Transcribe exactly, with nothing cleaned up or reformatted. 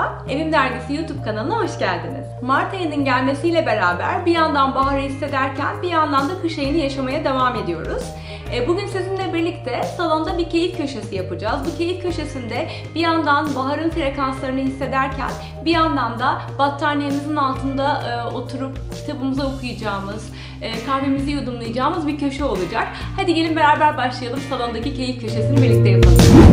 Merhaba, Evim Dergisi YouTube kanalına hoş geldiniz. Mart ayının gelmesiyle beraber bir yandan baharı hissederken bir yandan da kış ayını yaşamaya devam ediyoruz. Bugün sizinle birlikte salonda bir keyif köşesi yapacağız. Bu keyif köşesinde bir yandan baharın frekanslarını hissederken bir yandan da battaniyemizin altında oturup kitabımızı okuyacağımız, kahvemizi yudumlayacağımız bir köşe olacak. Hadi gelin beraber başlayalım, salondaki keyif köşesini birlikte yapalım.